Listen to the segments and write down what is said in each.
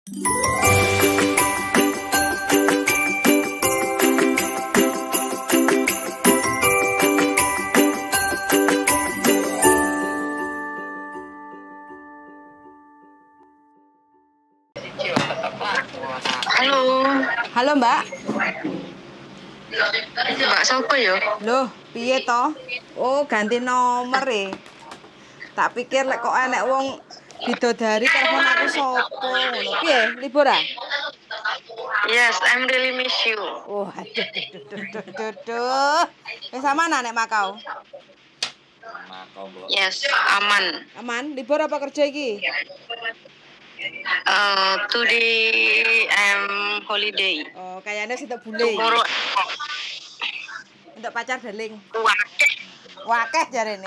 Halo. Halo, Mbak. Mbak sapa ya? Loh, piye to? Oh, ganti nomor e. Tak pikir lek kok enek wong bidodari telepon aku sopo ngono. Piye? Libur ah? Yes, I'm really miss you. Oh, aduh. Wis mana nek Makau? Yes, aman. Aman? Libur apa kerja iki? Today I'm holiday. Oh, kayaknya sih tak bule. Tomorrow Untuk pacar darling. wakeh. Wakeh jarene.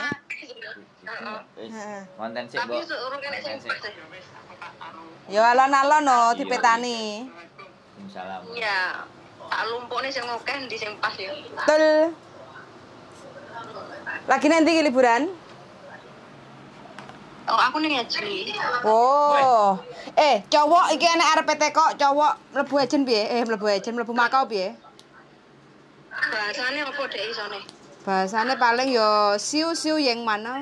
Konten sih, Tapi Mbok. seurung kene sing Ya alon-alon no dipetani. Salam. Iya. Tak lumpukne sing akeh ndi sing pas ya. Betul. Lagi nanti liburan? Oh, aku ning ngaji. Oh. Cowok iki enek arep kok cowok mlebu ajen piye? Mlebu Makau piye? Bahasane apa dek isone? Bahasane paling yo siu yang mana?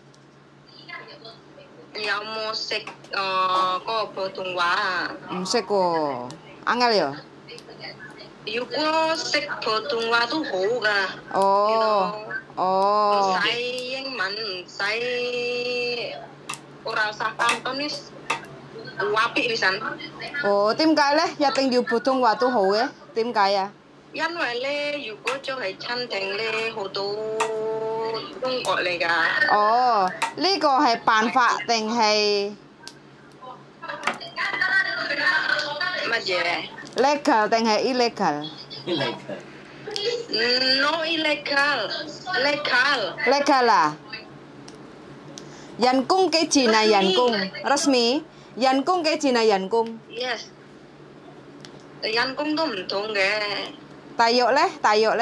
Ya musik kok botung wa. Musik kok. Angel yo. Yu ko sik botung wa tu ho ga. Oh. Saya yang saya ora usah kanton wis apik pisan. Oh, tim kaya ya ting yu butung watu hoe, tim kaya. 因為咧，如果做係親定咧，好多中國嚟㗎。 哦，呢個係辦法定係乜嘢 legal 定係 illegal？ ？No illegal, legal. legal 啊？人工幾錢啊？人工 resmi？ 人工幾錢啊？人工 Yes，人工都唔同嘅。 大約咧？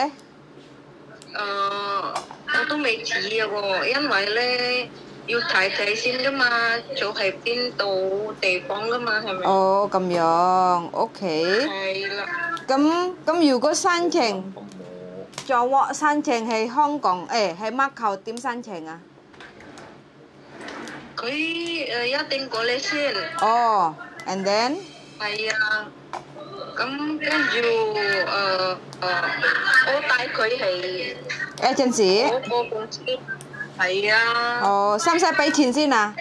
我都未知嘅喎，因為咧要睇先㗎嘛，做係邊度地方㗎嘛，係咪？ 哦，咁樣，OK。 係啦。 咁如果申請cowok申請喺香港，喺Macau點申請啊？ 佢一定過嚟先。 哦 ，and then？ 係啊。咁跟住我帶佢係 agency 嗰個公司，係啊。 哦，使唔使俾錢先啊？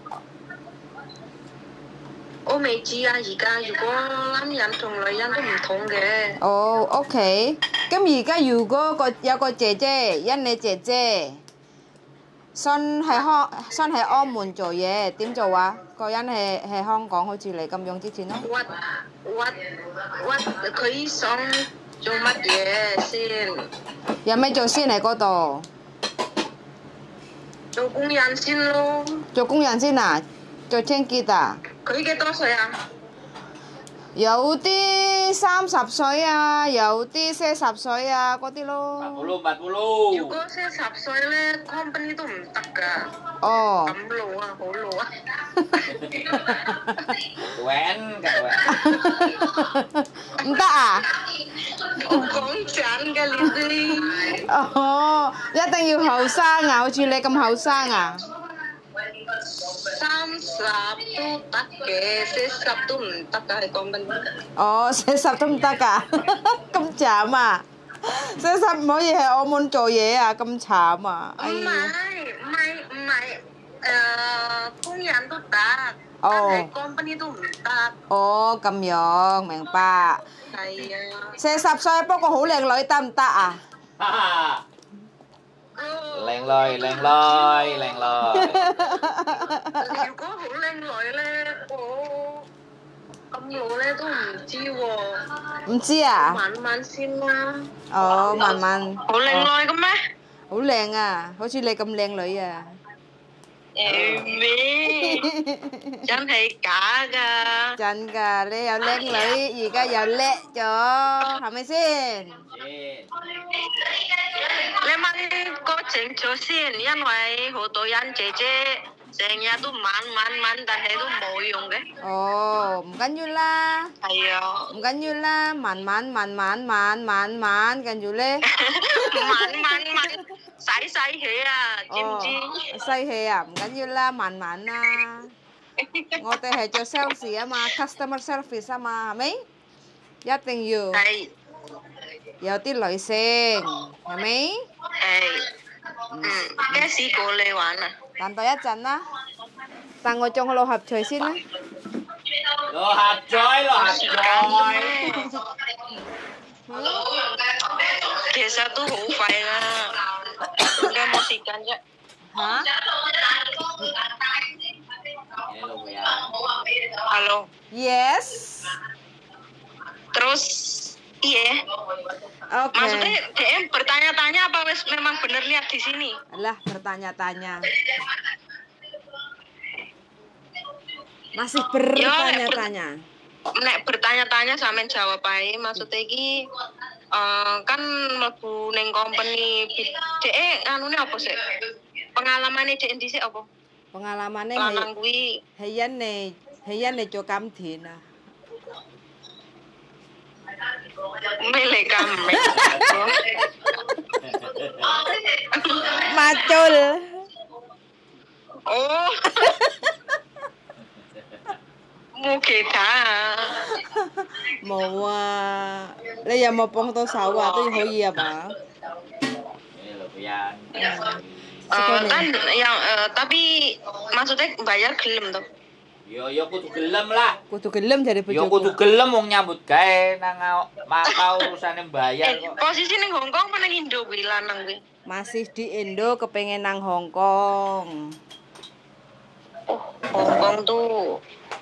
我未知啊，而家如果男人同女人都唔同嘅。 哦，OK。咁而家如果有個姐姐，印尼姐姐，想喺澳門做嘢，點做啊？個人喺香港好似你咁用啲錢咯。 佢想做乜嘢先？ 有咩做先喺嗰度？ 做工人先咯。 做工人先啊？做清潔啊？ 佢幾多歲啊？ 有啲30歲啊，有啲40歲啊，嗰啲咯。 40. 如果40歲咧 ，company 都唔得㗎。 哦。 咁老啊，好老啊。 唔得啊？ 我講真㗎，呢啲。 哦，一定要後生啊！好似你咁後生啊 ？30都得嘅，40都唔得㗎，係講緊。 哦，40都唔得㗎，咁慘啊！40唔可以喺澳門做嘢啊，咁慘啊！ 唔係，工人都得，但係 company 都唔得。 哦，咁樣明白。 係啊。 40歲不過好靚女得唔得啊？ 靚女。 如果好靚女咧，我咁老咧都唔知喎。 唔知啊？ 慢慢先啦。 哦，慢慢。 好靚女嘅咩？ 好靚啊，好似你咁靚女啊！ 咩？真係假㗎？ 真㗎，你又靚女，而家又叻咗，係咪先？ Lemang kok jeng josin yan wae hotoyan cece jengnya tuh man dan itu moyong ke. Oh, bukan Yula. Ayo. Bukan Yula, man kan Yule. Man. Sai he ya, Jimji. Sai he à, bukan Yula, man na. Ngote he cho sales mà customer service mà mấy. Nhất định you. Hay. Yêu tí lối sinh, hiểu mấy? Cái gì cô lê hoàn à? Tạm tôi一陣啦，但我種六合錘先啦。 六合彩，六合彩。 其實都好快啦，而家冇時間啫。 嚇 Hello ya. Halo. Yes. Terus iya. Oke. Maksudnya DM bertanya-tanya apa wes memang bener lihat di sini? Alah, bertanya-tanya. Masih bertanya-tanya. Nek bertanya-tanya sampean jawab ae. Maksudnya iki kan mlebu ning company DE anune apa sih? Pengalamane DE dhisik apa? Pengalamannya Lanang kuwi heyan nih cho cam thiền à. mele kame. Macul. Oh. Muketa. Mau bây giờ một bông tô sầu à tôi hỏi gì à bà? Hello ya. Kan yang tapi maksudnya bayar gelem tuh. Yo kudu gelem lah. Kudu gelem jadi Yo bojoku. kudu gelem wong nyambut gawe nang Makau urusane bayar kok. Posisi ning Hongkong apa ning Indo kuwi lanang kuwi? Masih di Indo kepengen nang Hong Kong. Oh, Hongkong tuh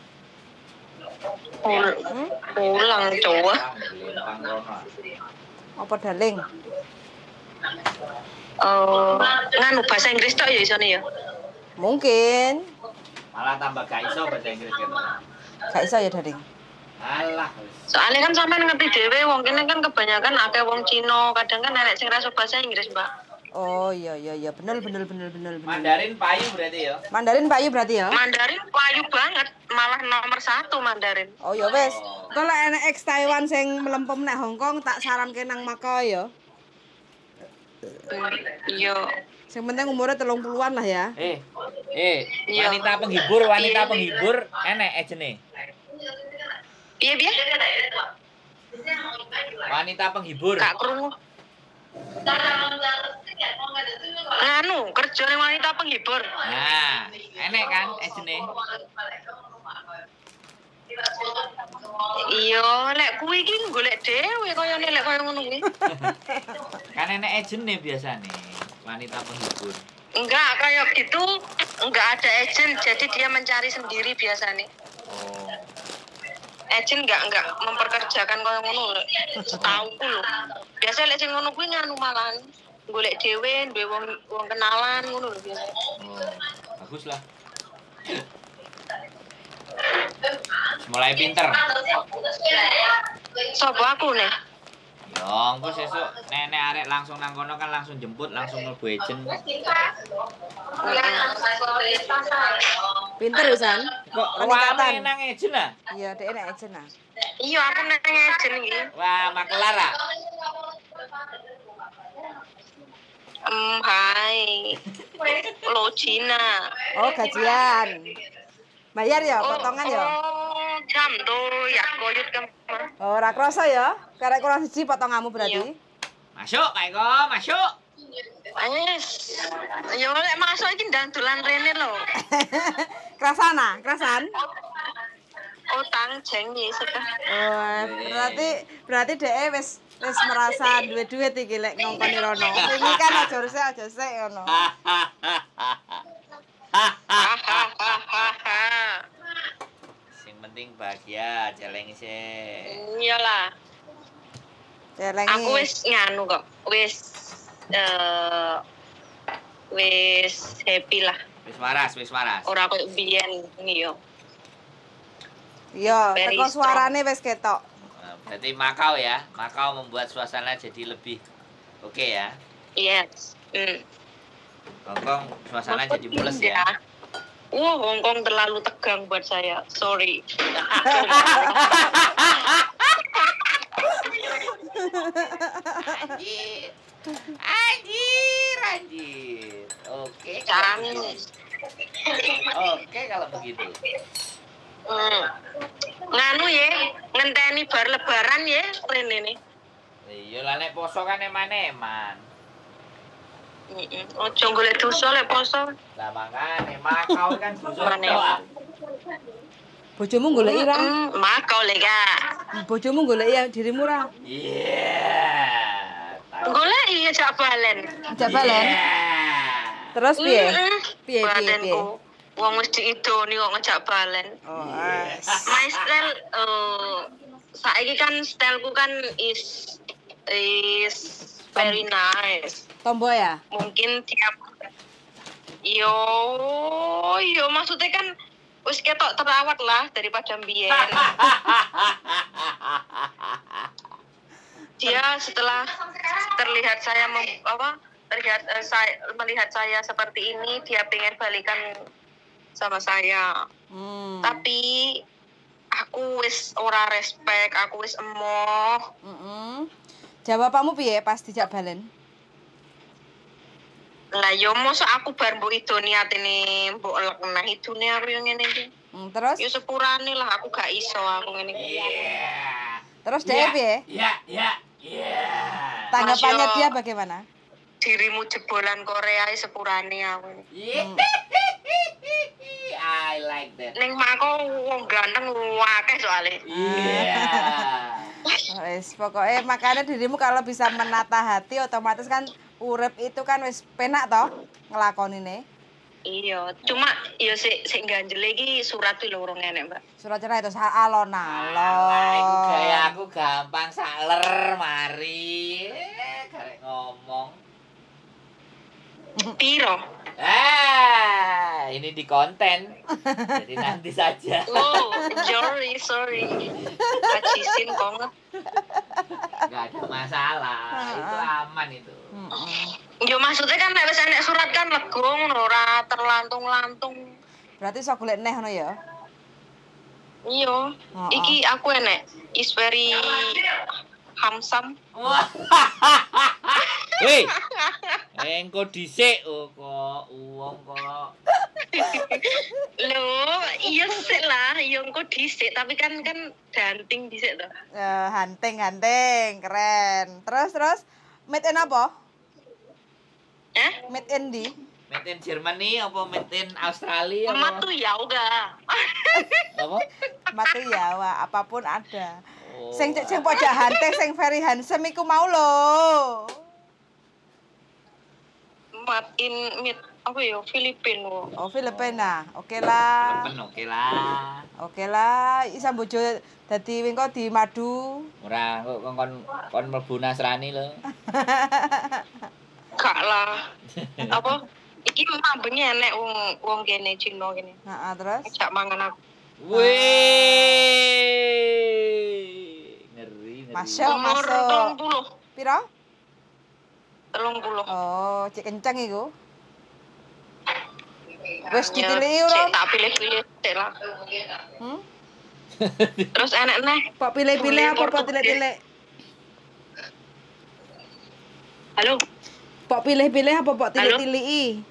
pulang cowok. Lempang rono. Apa daling? Nganu bahasa Inggris tok ya isone ya. Mungkin. Malah tambah gak iso bahasa Inggris gitu. Gak iso ya daling. Alah. Soalnya kan sampean ngerti dhewe wong kene kan kebanyakan akeh wong Cina, kadang kan enek sing ra iso bahasa Inggris, Mbak. Oh iya bener. Mandarin payu berarti ya. Mandarin payu berarti ya? Mandarin payu banget, malah nomor 1 Mandarin. Oh ya wes. Kalau enek ex Taiwan sing melempem nek Hong Kong tak saranke nang Macau ya. Iya. Yang penting umurnya 30-an lah ya. Wanita penghibur enek ejene. Iya biar. Wanita penghibur. Gak krungu. Nganu, kerja ning wanita penghibur. Nah, enek kan ejene. Iya, lek kuwi iki golek dhewe koyone lek koyo ngono kuwi. Kan enek ejene biasane, wanita penghibur. Enggak, kayak gitu enggak ada agent, jadi dia mencari sendiri biasanya. Oh. Agent enggak memperkerjakan koyo ngono. Setauku lho. Biasa lek sing ngono kuwi nganu malan golek dhewe, duwe wong kenalan ngono lho biasa. Oh, bagus lah. Mulai pinter. Sopo aku nih? Ya, engko sesuk nenek arek langsung nang kono kan langsung jemput, langsung mlebu agent. Pinter Usan. Kok Rame nang agent ah? Iya, dhek nek agent ah. Iya, aku nang agent iki. Wah, makelar ah. Hai. Lo Cina. Oh, gajian. Bayar ya, potongan ya. Oh, jam tuh ya koyut kan. Oh, ora krasa ya. Karek kurang siji potonganmu berarti. Masuk, Pak Eko, masuk. Wes. Ya lek masuk iki ndang dolan rene lho. Krasana, krasan. Oh, tang jeng ya sudah. Oh, berarti dhek wis merasa duwe duit iki lek ngongkoni rono. Iki kan aja sik ngono. Sing penting bahagia, jeleng sih. Iyalah. Celengi. Aku wis nganu kok. Wis happy lah. Wis waras. Ora koyo biyen iki yo. Iya, Very teko strong. suarane wis ketok. Berarti Makau ya. Makau membuat suasana jadi lebih oke ya. Yes. Hongkong suasana jadi mules ya. Wah, Hongkong terlalu tegang buat saya. Sorry. Anjir. Oke. Jangan. Oke kalau begitu. Nganu ya, ngenteni bar lebaran ya, rene nih. Iya lah nek poso kan eman-eman. Ojo golek dosa lek poso. Lah makane makau kan dosa. Bojomu goleki ra? Makau lek Kak. Bojomu goleki dirimu ra? Iya. Goleki ya jak balen. Jak balen. Terus piye? Piye? Wong wis diidoni kok ngejak balen. Oh, My style saiki kan styleku kan is very nice. Tomboy ya? Mungkin tiap yo maksudnya kan wis ketok terawat lah daripada mbiyen. Dia setelah terlihat saya melihat saya seperti ini, dia pengen balikan sama saya. Tapi aku wis ora respect, aku wis emoh. Jawabanmu piye pas dijak balen? Lah yo mosok aku bar mbok idoni atine mbok elek nah idune aku yo ngene iki. Terus? Yo sepurane lah aku gak iso aku ngene iki. Terus dia piye? Iya. Tanggapannya dia bagaimana? Dirimu jebolan Korea sepurane aku. I like that. Ning mako wong ganteng akeh soalnya. Iya. Wes pokoknya makanya dirimu kalau bisa menata hati otomatis kan urip itu kan wis penak toh ngelakonine. Iya, cuma ya sik ganjel iki surat iki lho urung enek, Mbak. Surat cerai itu alon-alon. Iku gaya aku gampang saler mari. Karek ngomong. Piro? Ini di konten. Jadi nanti saja. Oh, sorry. Kacisin kok. Enggak ada masalah. Itu aman itu. Yo maksudnya kan nek wis enek surat kan lega ngono ora terlantung-lantung. Berarti sok golek neh ngono ya. Iya. Iki aku enek is very handsome. Hei. Engko dhisik kok uwong kok. Lho, iya sik lah, yo engko dhisik tapi kan danting dhisik to. Hanting, keren. Terus made in apa? Made in di? Made in Germany apa made in Australia apa? Matu ya udah. Apa? Matu Jawa, apapun ada. Sing pojok hanting sing very handsome iku mau lho. Apa ya Filipin wo. Oh Filipina, oke lah. Oke lah, isa bojo dadi wingko di madu. Ora kok kon mlebu Nasrani lho. Gak lah. Apa? Iki mambenge enek wong kene Cina kene. Heeh, terus? Ajak mangan aku. Wih. Ngeri. Masuk. Umur 30. Piro? 30. Oh, cek kenceng iku. Wes ditiliki ora? Tak pilih-pilih sik lah. Terus enek neh. Pok pilih-pilih apa pok tilik-tilik? Halo. Pok pilih-pilih apa pok tilik-tiliki?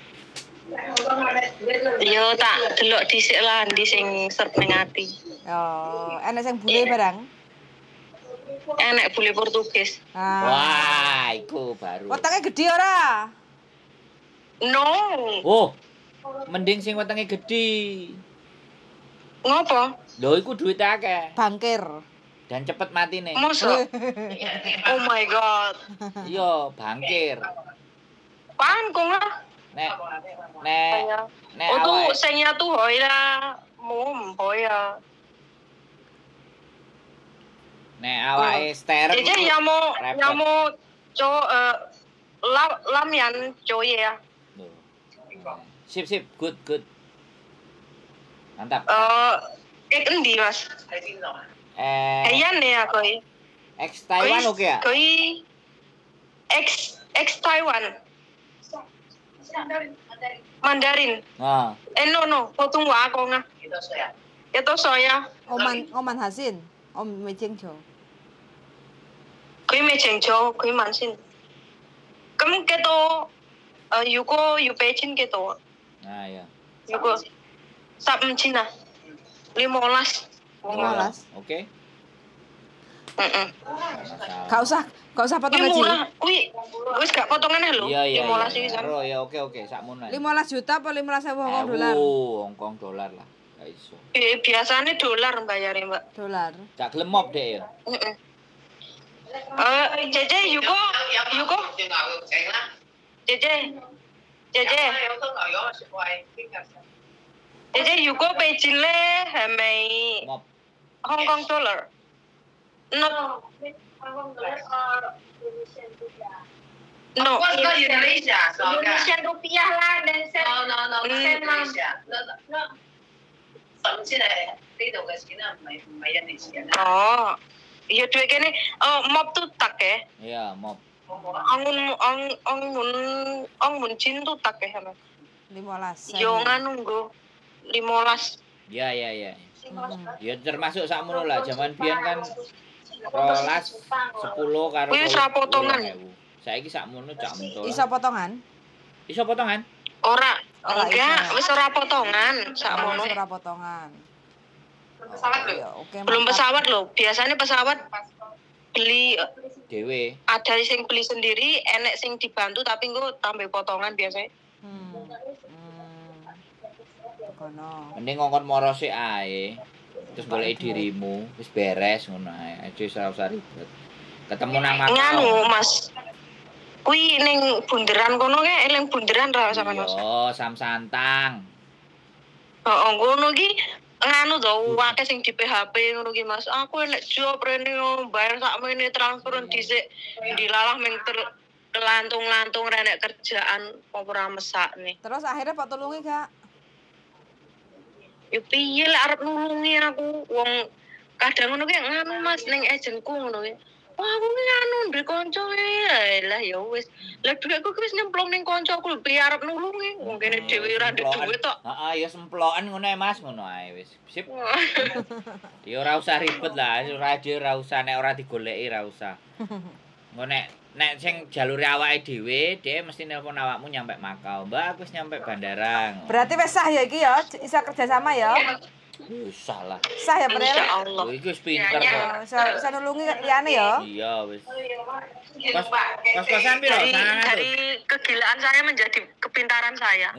Yo tak delok dhisik lah ndi sing serp ning ati. Oh, enek sing bule barang. Enek bule Portugis. Wah, iku baru. Wetenge gede ora? No. Oh. Mending sing wetenge gedhi. Ngopo? Lho iku duwite akeh. Bangkir. Dan cepet matine. Mosok. Oh my god. Iya, bangkir. Pangkong lah. Nek Oh tu saya tu hỏi là muốn hỏi à. Nek awake sterek. Jadi yang mau cho làm yan cho ye à. Sip, good. Mantap. Endi mas? Ayan nih aku. Ex Taiwan oke ya? Koi ex Taiwan. Mandarin. Nah, No, phổ thông hóa con à. Ito soya. Oman hasin. Mê chênh chỗ. Quý mê chênh chỗ, quý man xin. Cấm cái tô, yu bê chín cái tô. ya. Yu ko, sab chín à. 15. Oke. Gak usah potong gaji. Murah, kuwi wis gak potongan lho. Iya. 15 iki san. Ro ya oke sakmono. 15 juta apa 15.000 Hongkong dolar? Hongkong dolar lah. Gak iso. Biasanya dolar bayarnya, Mbak. Dolar. Gak gelem mop dek ya. Jeje, Yuko. Jeje. Jeje, Yuko Beijing le hamai Mop. Hong Kong dollar. No. Indonesian rupiah lah dan sen. No. Sen Malaysia. No. 省錢係呢度嘅錢啊，唔係印尼錢啊。 Oh, iya duit kene mop tuh tak ya. Iya, mop. Angmun jin tuh tak ya sama. 15. Yo nganu nggo 15. Iya. Ya termasuk sakmono lah. Zaman biyen kan 12 10 karo. Kuwi ora potongan. Saiki sakmono cak mentol. Iso potongan? Iso potongan? Ora, enggak, iso. wis ora potongan sakmono. Ora potongan. Pesawat lho. Ya, oke. Belum mantap. pesawat loh. Biasanya pesawat beli Dewe. ada sing beli sendiri, enek sing dibantu tapi engko tambah potongan biasanya. Kono. Mending ngongkon moro sik ae. Terus goleki dirimu, wis beres ngono ae. Aja ora usah ribet. Ketemu nang Makau. Nganu, Mas. Kuwi ning bunderan kono kae eling bunderan ra sama Mas. Yo, Sam Santang. Heeh, ngono ki nganu to, akeh sing di PHP ngono ki Mas. Aku enek job rene bayar sakmene transfer dhisik dilalah ming lantung-lantung renek kerjaan apa ora mesakne. Terus akhirnya Pak tulungi gak? Ya piye lek arep nulungi aku wong kadang ngono ki nganu Mas ning agenku ngono ki. Wah, aku ki anu ndek kanca lah ya wis. Lah dhuwitku ki wis nyemplung ning kancaku lho piye arep nulungi. Wong kene dhewe ora ndek dhuwit tok. Heeh, ya semplokan ngono ae Mas, ngono ae wis. Sip. Ya ora usah ribet lah, ora usah nek ora digoleki ora usah. Engko nek sing jalure awake dhewe, dhek mesti nelpon awakmu nyampe Makau. Mbak, aku wis nyampe bandara. Berarti wis sah ya iki ya, bisa kerja sama ya? Usah lah. Sah ya, Prel? Insyaallah. Lho iki wis pinter kok. Bisa nulungi liyane ya? Iya wis. Kos-kosan piro? Dari kegilaan saya menjadi kepintaran saya.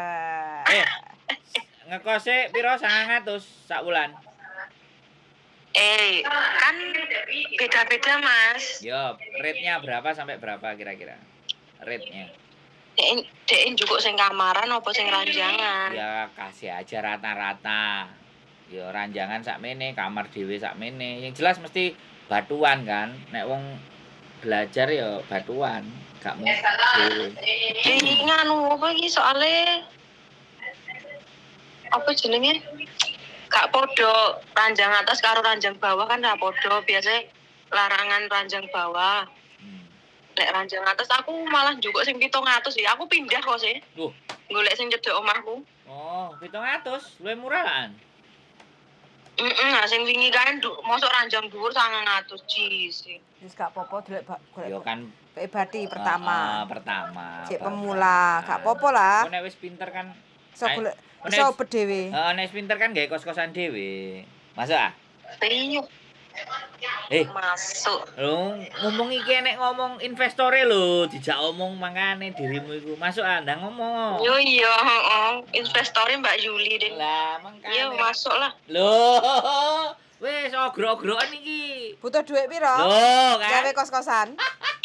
Ngekose piro 900 sak wulan? Kan beda-beda Mas. Yo, rate-nya berapa sampai berapa kira-kira? Rate-nya. Dek njukuk sing kamaran apa sing ranjangan? Ya kasih aja rata-rata. Ya ranjangan sakmene, kamar dhewe sakmene. Yang jelas mesti batuan kan. Nek wong belajar ya batuan, gak mau dhewe. Nganu apa iki soalnya apa jenenge? Gak podo ranjang atas karo ranjang bawah kan gak podo. Biasanya larangan ranjang bawah. Lek ranjang atas aku malah njukuk sing 700 ya. Aku pindah kok sih. Golek sing cedhek omahku. Oh, 700, luwih murah kan? Sing wingi kae mosok ranjang dhuwur 900 sih. Wis gak apa-apa golek Yo kan pribadi pertama. Pertama. Cek pemula, gak apa-apa lah. Nek wis pinter kan Iso golek iso bedhewe. nek wis pinter kan gawe kos-kosan dhewe. Masuk ah? Iya. Masuk. Lho, ngomong iki nek ngomong investore lho, dijak omong mangane dirimu iku. Masuk ah, ndang ngomong. Yo iya, heeh. Investore Mbak Yuli deh. Lah, mangkane. Iya, masuk lah. Loh, wis ogro-ogroan iki. Butuh duit piro? Loh, kan. Gawe kos-kosan.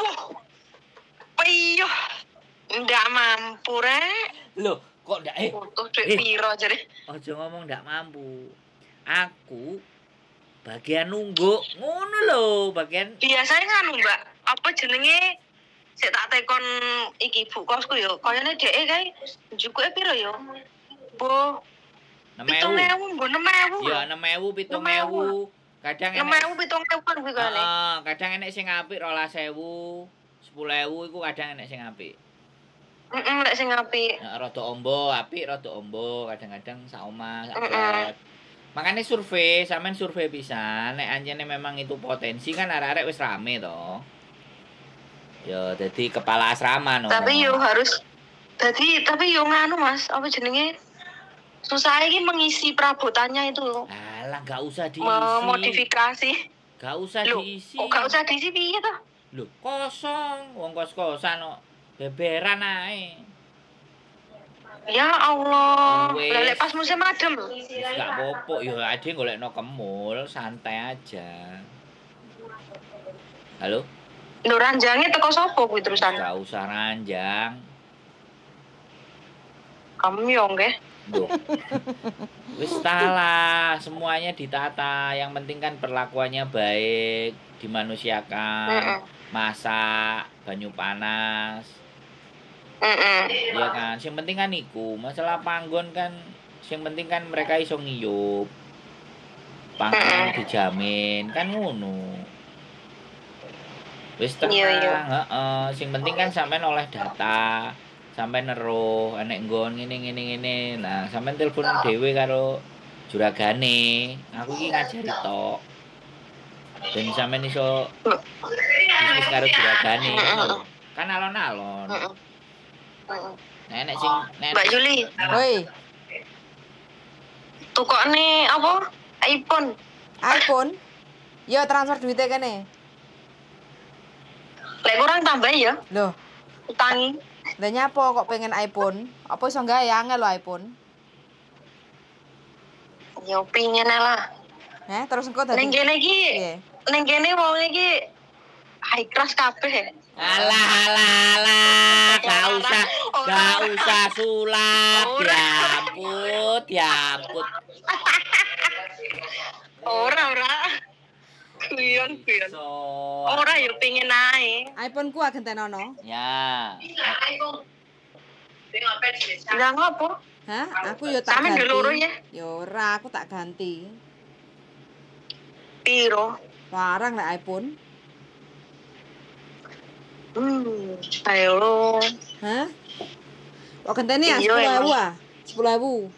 Iya. Ndak mampu rek. Loh, kok ndak Butuh duit piro jare. Aja ngomong ndak mampu. Aku bagian nungguk ngono lho, bagian Biasanya nganu, Mbak. Apa jenenge? Sik tak tekon iki ibu kosku yo. Kayane dheke kae njukuke piro yo? Bo 6.000. 7.000, bo 6.000. Ya 6.000, 7.000. Kadang enek 6.000, 7.000 kan kuwi kane. kadang enek sing apik 12.000, 10.000 iku kadang enek sing apik. Lek sing apik. Nek rada ombo, apik rada ombo, kadang-kadang sak omah, sak flat. Makanya survei, sampean survei pisan, nek anjene memang itu potensi kan arek-arek wis rame to. Ya dadi kepala asrama no. Tapi yo harus tapi yo nganu Mas, apa jenenge? Susah iki mengisi perabotannya itu loh. Alah gak usah diisi. Memodifikasi. Gak usah Loh, diisi. kok gak usah diisi piye to? Lho, kosong, wong kos-kosan kok. Beberan ae. Ya Allah. Wes. Lah lek pas musim adem. Wis gak apa-apa, ya ade golekno kemul, santai aja. Halo? Lho ranjange teko sapa kuwi terusan? Gak usah ranjang. Kamu yo nggih. Duh. Wis lah, semuanya ditata. Yang penting kan perlakuannya baik, dimanusiakan, masak, banyu panas. Iya kan, sing penting kan iku. Masalah panggon kan sing penting kan mereka iso ngiyup. Pangan dijamin, kan ngono. Wis tenang, heeh. Sing penting kan sampean oleh data. Sampai neruh enek nggon ngene. Nah, sampean telepon dhewe karo juragane. Aku iki ngajari tok. Ben sampean iso bisnis karo juragane. Kan alon-alon. Nenek sing Mbak Juli. Woi, Tukokne apa? iPhone. iPhone. Yo transfer duitnya kene. Lek kurang tambah ya, Loh, utangi. lah nyapa kok pengen iPhone? Apa iso gawe angel lo iPhone? Ya pingin lah. Terus engko dadi Ning kene iki, piye? ning kene wong iki high class kabeh. Alah, gak usah sulap, diamput. Ora. Kuyon. Ora yo pingin ae. iPhone ku agentenono. Ya. Lah ngopo? Hah? Aku yo tak Sampe ganti. loro ya. Yo ora, aku tak ganti. Piro? Larang nek iPhone. Ayo lo. Hah? Kok genteni ya Iya, 10.000 ah? 10.000.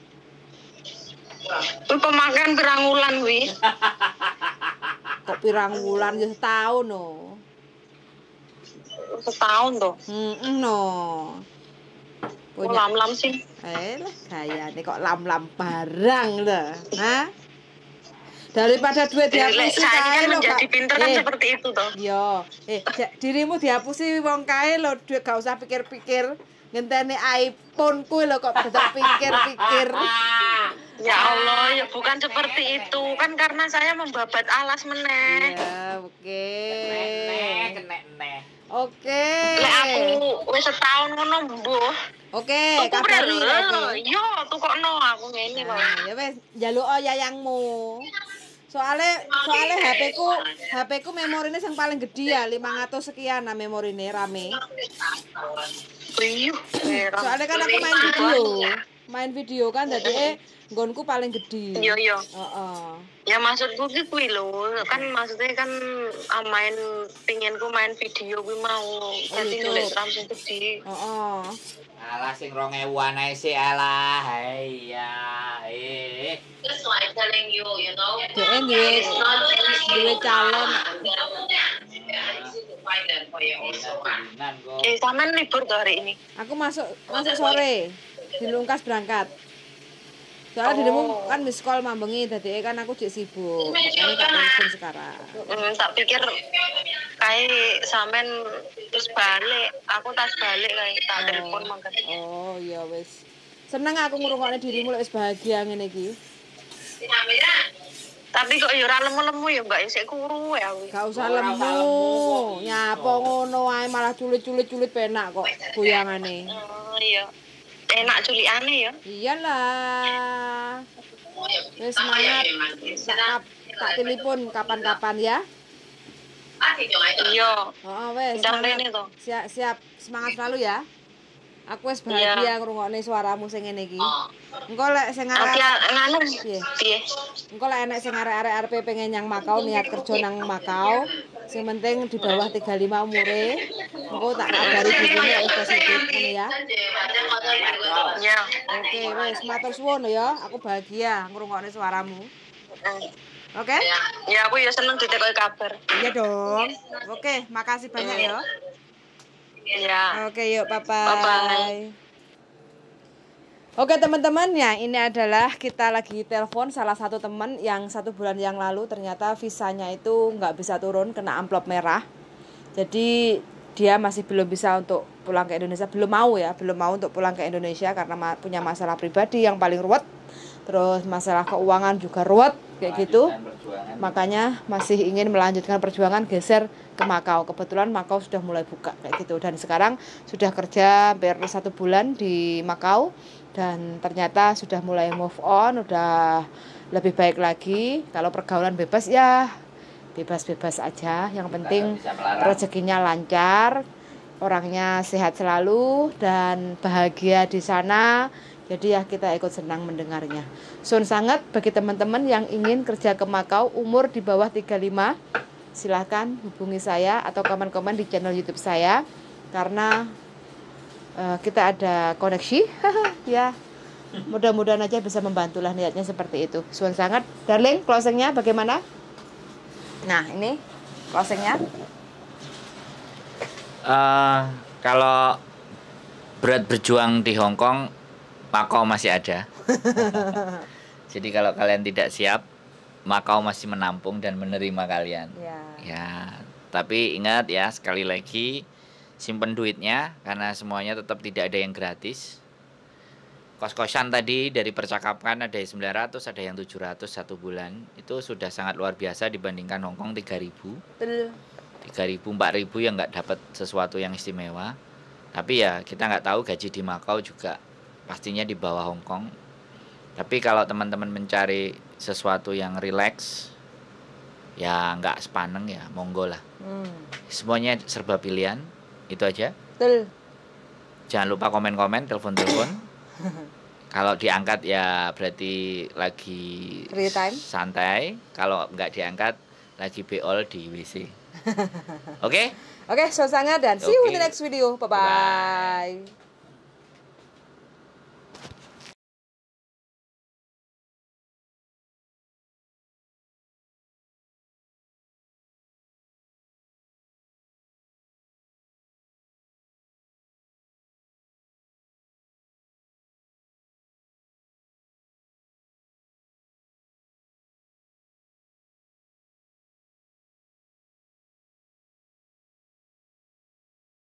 Kuwi pemakaian pirang wulan kuwi. Kok pirang wulan ya setahun no. Setahun to. No. Oh, lam-lam sih. Lah gayane kok lam-lam barang lho. Hah? Daripada duit dihapusi Saya kae kan lho. menjadi pinter kan seperti itu toh. Yo, dirimu dihapusi wong kae lho, duit gak usah pikir-pikir. Ngenteni iPhone kuwi lho kok dadak pikir-pikir. Ya Allah, ya bukan seperti itu. Kan karena saya membabat alas meneh. Ya, oke. Kenek. Oke. Lek aku wis setahun ngono mbuh. Oke, Tuku kabari lho. oke. Yo, tukokno aku ngene kok. Ya wis, njaluk yayangmu. Soale HP ku memorine yang paling gede ya 500 sekian nah memorine rame. Iya. Soalnya kan aku main video kan jadi nggonku paling gede. Iya. Heeh. Ya maksudku ki kuwi lho, kan maksudnya kan pinginku main video kuwi mau. Dadi gitu. nulis RAM sing gede. Heeh. Alah sing 2000-an ae sih alah. Iya. Just like telling you, you know. Dek duwe calon. Easy to find them for you also. Sampean libur tuh hari ini. Aku masuk sore. Dilungkas berangkat. Soalnya dirimu kan miss call mambengi dadi kan aku jek sibuk. Makanya tak telepon sekarang. Tak pikir kayak sampean terus balik, aku tas balik kayak tak telepon mangkat. Oh iya wis. Seneng aku ngrungokne dirimu lek wis bahagia ngene iki. Tapi kok ya ora lemu-lemu ya Mbak, isih kuru ya kuwi. Gak usah lemu. Nyapa ngono ae malah culit-culit penak kok goyangane. Oh iya. Enak culikane ya. Iyalah. Wis semangat. Tak telepon kapan-kapan ya. Iya. Oh, wes. Ndang rene to. Siap semangat selalu ya. Aku wis bahagia ngrungokne suaramu sing ngene iki. Engko lek sing Nanti nganu piye? piye? Engko lek enek sing arek-arek arepe pengen nyang Makau niat kerja nang Makau, sing penting di bawah 35 umure. Engko tak kabari bojone wis positif ngono ya. Ya. Oke, wis matur suwun ya. Aku bahagia ngrungokne suaramu. Oke? Ya aku ya seneng ditekoki kabar. Iya dong. Oke, makasih banyak ya. Ya. Oke, yuk bye-bye. Bye-bye. Oke teman-teman, ya ini adalah kita lagi telepon salah satu teman yang 1 bulan yang lalu ternyata visanya itu nggak bisa turun, kena amplop merah. Jadi dia masih belum bisa untuk pulang ke Indonesia, belum mau untuk pulang ke Indonesia karena punya masalah pribadi yang paling ruwet. Terus masalah keuangan juga ruwet kayak gitu. Makanya masih ingin melanjutkan perjuangan geser ke Makau. Kebetulan Makau sudah mulai buka kayak gitu, dan sekarang sudah kerja hampir 1 bulan di Makau dan ternyata sudah mulai move on, udah lebih baik lagi. Kalau pergaulan bebas ya bebas-bebas aja, yang penting rezekinya lancar, orangnya sehat selalu dan bahagia di sana. Jadi ya kita ikut senang mendengarnya. Sun sangat bagi teman-teman yang ingin kerja ke Makau umur di bawah 35, silahkan hubungi saya atau komen-komen di channel YouTube saya karena kita ada koneksi. Ya, mudah-mudahan aja bisa membantulah, niatnya seperti itu. Sun sangat, darling, closingnya bagaimana? Nah ini closingnya. Kalau berat berjuang di Hong Kong, Makau masih ada. Jadi kalau kalian tidak siap, Makau masih menampung dan menerima kalian. Ya, tapi ingat ya, sekali lagi simpen duitnya karena semuanya tetap tidak ada yang gratis. Kos-kosan tadi dari percakapan ada yang 900, ada yang 700 1 bulan. Itu sudah sangat luar biasa dibandingkan Hong Kong 3.000. 3.000, 4.000 yang nggak dapat sesuatu yang istimewa. Tapi ya kita nggak tahu gaji di Makau juga pastinya di bawah Hong Kong. Tapi kalau teman-teman mencari sesuatu yang rileks, ya nggak sepaneng ya, monggo lah. Semuanya serba pilihan, itu aja. Betul. Jangan lupa komen-komen, telepon-telepon. Kalau diangkat ya berarti lagi Free time. Santai. Kalau nggak diangkat lagi beol di WC. Oke? Oke, so sangat dan see you in the next video. Bye-bye.